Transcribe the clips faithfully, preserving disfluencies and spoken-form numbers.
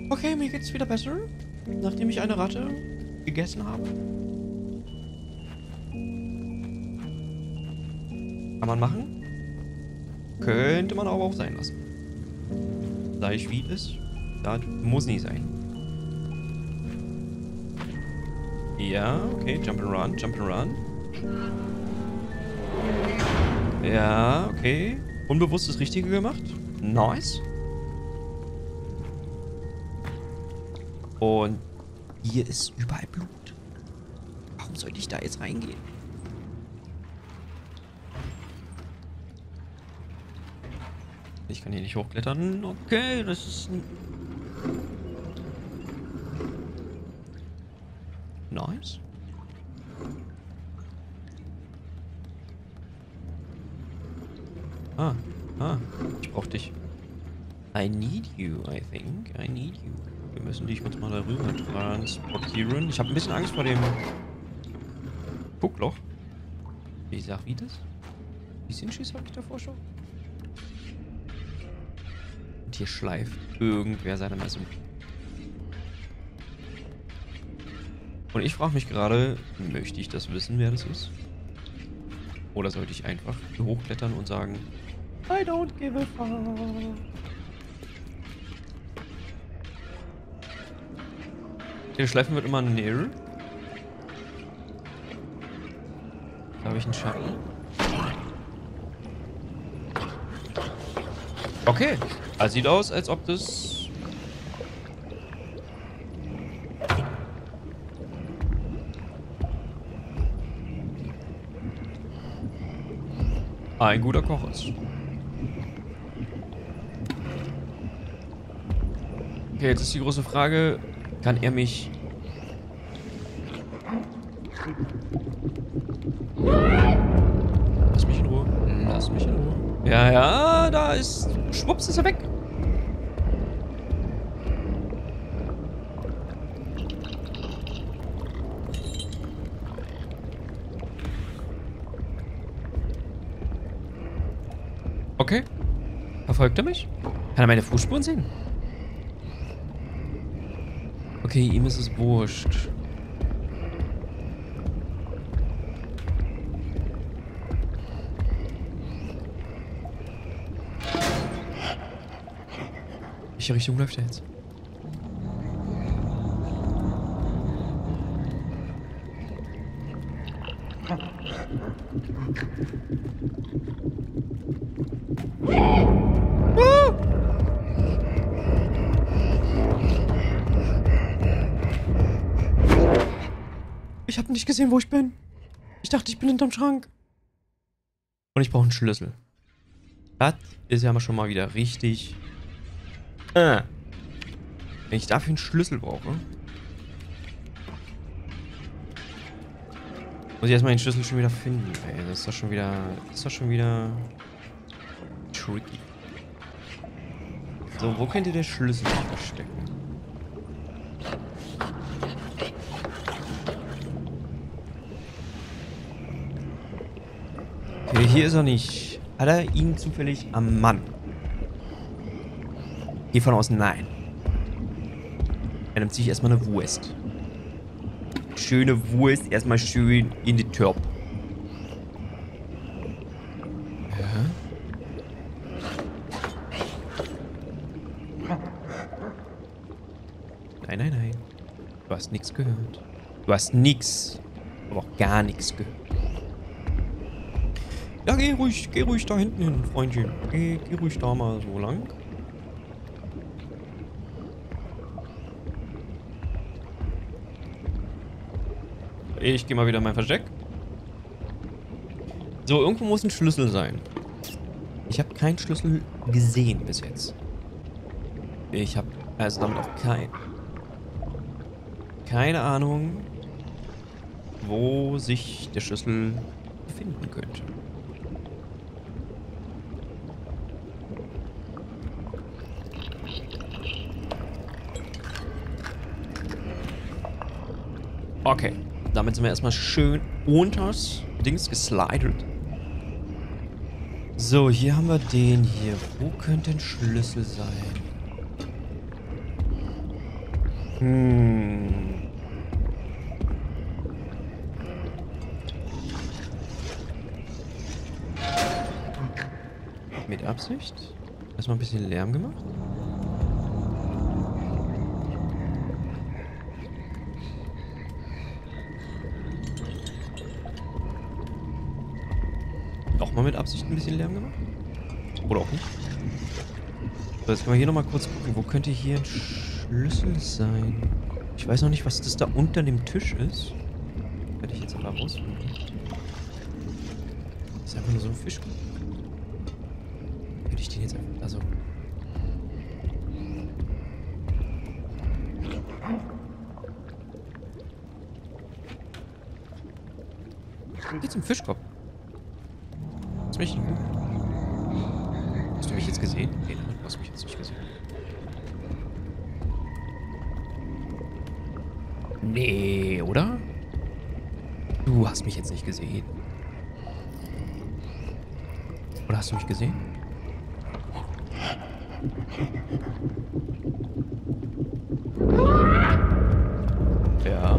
Okay, mir geht's wieder besser, nachdem ich eine Ratte gegessen habe. Kann man machen. Könnte man aber auch sein lassen. Da ich wie ist, das muss nicht sein. Ja, okay, jump and run, jump and run. Ja, okay. Unbewusst das Richtige gemacht. Nice. Und hier ist überall Blut. Warum sollte ich da jetzt reingehen? Ich kann hier nicht hochklettern. Okay, das ist... Nice. Ah, ah, ich brauch dich. I need you, I think. I need you. Wir müssen dich jetzt mal darüber transportieren. Ich habe ein bisschen Angst vor dem Guckloch. Ich sag, wie das? Wie viel Schiss habe ich davor schon? Und hier schleift irgendwer seine Messung. Und ich frage mich gerade, möchte ich das wissen, wer das ist? Oder sollte ich einfach hochklettern und sagen, I don't give a fuck. Der Schleifen wird immer näher. Da habe ich einen Schatten. Okay. Also sieht aus, als ob das... ein guter Koch ist. Okay, jetzt ist die große Frage, kann er mich... Lass mich in Ruhe. Lass mich in Ruhe. Ja, ja, da ist... Schwupps, ist er weg. Okay. Verfolgt er mich? Kann er meine Fußspuren sehen? Okay, ihm ist es wurscht. Welche Richtung läuft er jetzt? Ich habe nicht gesehen, wo ich bin. Ich dachte, ich bin hinterm Schrank. Und ich brauche einen Schlüssel. Das ist ja schon mal wieder richtig. Äh. Wenn ich dafür einen Schlüssel brauche, muss ich erstmal den Schlüssel schon wieder finden. Ey, das ist doch schon wieder. Das ist doch schon wieder tricky. So, wo könnte der Schlüssel sich verstecken? Okay, hier ist er nicht. Hat er ihn zufällig am Mann? Geh von aus, nein. Er nimmt sich erstmal eine Wurst. Schöne Wurst, erstmal schön in die Törp. Ja. Nein, nein, nein. Du hast nichts gehört. Du hast nichts, aber auch gar nichts gehört. Ja, geh ruhig, geh ruhig da hinten hin, Freundchen. Geh, geh ruhig da mal so lang. Ich gehe mal wieder in mein Versteck. So, irgendwo muss ein Schlüssel sein. Ich habe keinen Schlüssel gesehen bis jetzt. Ich habe also damit auch kein... Keine Ahnung, wo sich der Schlüssel befinden könnte. Okay. Damit sind wir erstmal schön unters Dings geslidet. So, hier haben wir den hier. Wo könnte ein Schlüssel sein? Hm. Mit Absicht? Erstmal ein bisschen Lärm gemacht? Auch mal mit Absicht ein bisschen Lärm gemacht? Oder auch nicht? So, jetzt können wir hier nochmal kurz gucken. Wo könnte hier ein Schlüssel sein? Ich weiß noch nicht, was das da unter dem Tisch ist. Werde ich jetzt aber rausfinden. Das ist einfach nur so ein Fisch. Könnte ich den jetzt einfach... Also... Geht zum Fischkopf. Hast du mich... Hast du mich jetzt gesehen? Nee, nein, du hast mich jetzt nicht gesehen. Nee, oder? Du hast mich jetzt nicht gesehen. Oder hast du mich gesehen? Ja.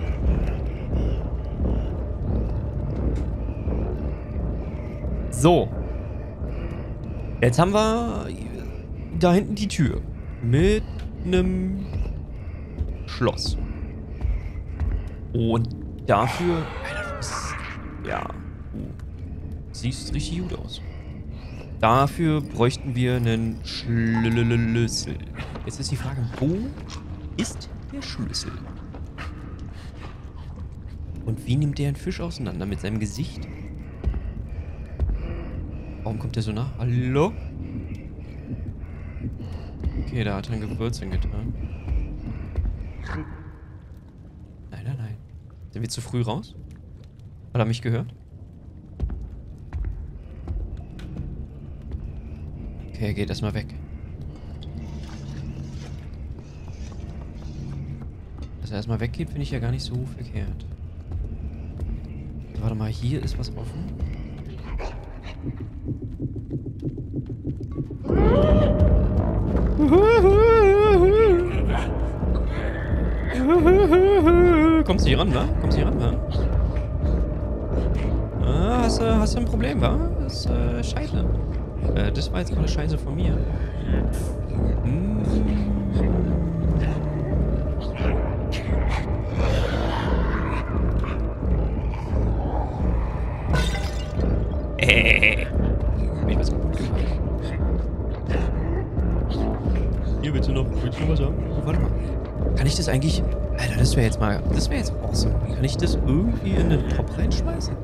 So. Jetzt haben wir da hinten die Tür. Mit einem Schloss. Und dafür... Alter, du bist, ja, du siehst richtig gut aus. Dafür bräuchten wir einen Schlüssel. Jetzt ist die Frage, wo ist der Schlüssel? Und wie nimmt der einen Fisch auseinander? Mit seinem Gesicht? Warum kommt der so nah? Hallo? Okay, da hat er ein Gewürz hingetan. Nein, nein, nein. Sind wir zu früh raus? Hat er mich gehört? Okay, er geht erstmal weg. Dass er erstmal weggeht, finde ich ja gar nicht so verkehrt. Warte mal, hier ist was offen. Kommst du hier ran, wa? Kommst du hier ran, wa? Ah, hast, du, hast du ein Problem, wa? Das ist äh, Scheiße. Äh, das war jetzt gerade Scheiße von mir. Hm. Äh. Hab ich was gut gemacht? Hier, willst du noch, willst du noch was sagen? Oh, warte mal. Kann ich das eigentlich... Alter, das wäre jetzt mal... Das wäre jetzt awesome. Kann ich das irgendwie in den Topf reinschmeißen?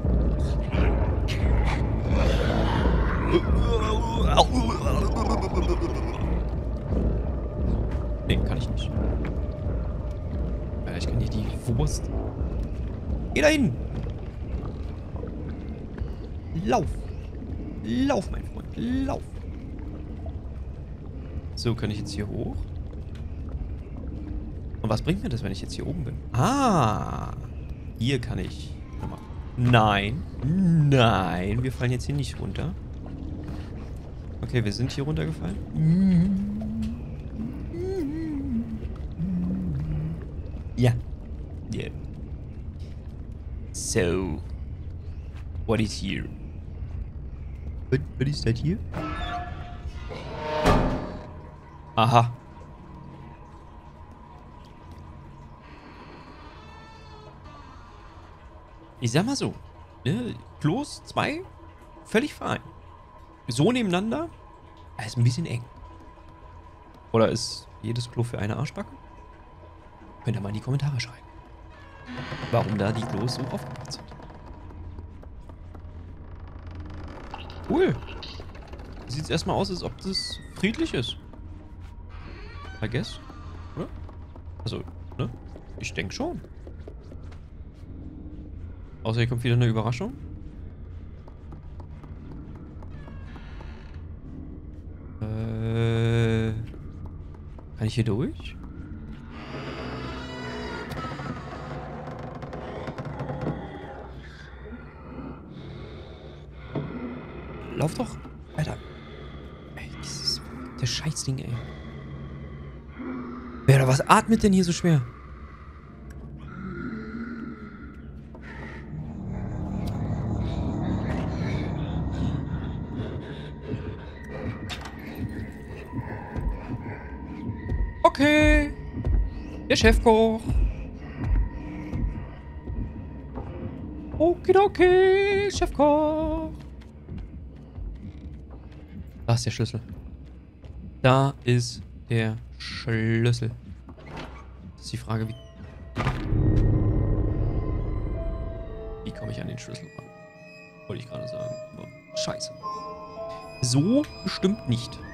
Nee, kann ich nicht. Alter, ich kann hier die Wurst... Geh da hin! Lauf! Lauf, mein Freund, lauf! So, kann ich jetzt hier hoch? Und was bringt mir das, wenn ich jetzt hier oben bin? Ah! Hier kann ich... Nochmal. Nein! Nein! Wir fallen jetzt hier nicht runter. Okay, wir sind hier runtergefallen. Ja. Yeah. So. What is here? What, what is that here? Aha. Ich sag mal so, ne, Klos, zwei, völlig fein. So nebeneinander, ist ein bisschen eng. Oder ist jedes Klo für eine Arschbacke? Könnt ihr mal in die Kommentare schreiben. Warum da die Klos so aufgebaut sind. Cool. Sieht erstmal aus, als ob das friedlich ist. I guess. Oder? Also, ne? Ich denke schon. Außer hier kommt wieder eine Überraschung. Äh, kann ich hier durch? Lauf doch. Alter. Ey, dieses... Der Scheißding, ey. Wer, was atmet denn hier so schwer? Okay. Der Chefkoch. Okidoki, Chefkoch. Da ist der Schlüssel. Da ist der Schlüssel. Das ist die Frage, wie... Wie komme ich an den Schlüssel ran? Wollte ich gerade sagen. Aber scheiße. So bestimmt nicht.